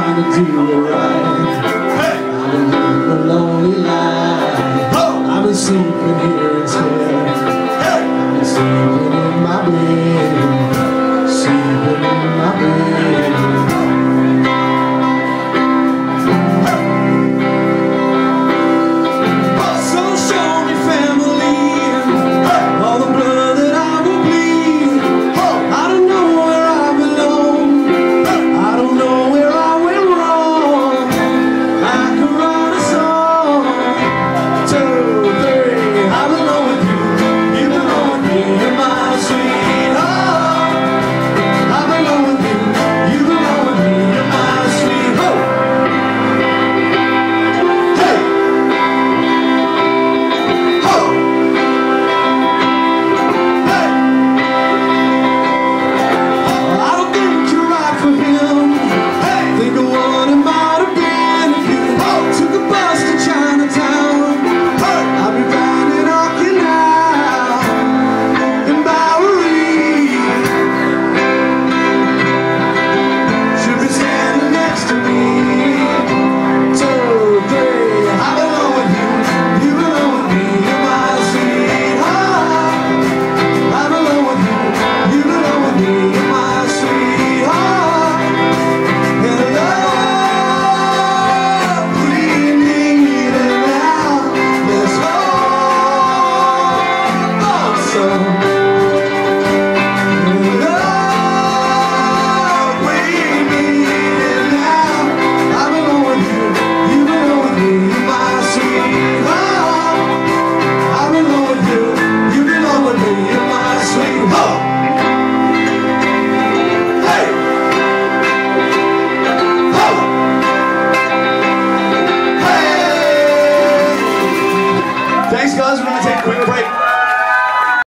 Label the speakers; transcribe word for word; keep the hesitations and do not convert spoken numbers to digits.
Speaker 1: trying to do it right. Hey. I've been living a lonely life. Oh. I've been sleeping here instead. Hey. I've been sleeping in my bed, sleeping in my bed.
Speaker 2: Thanks, guys. We're going to take a quick break.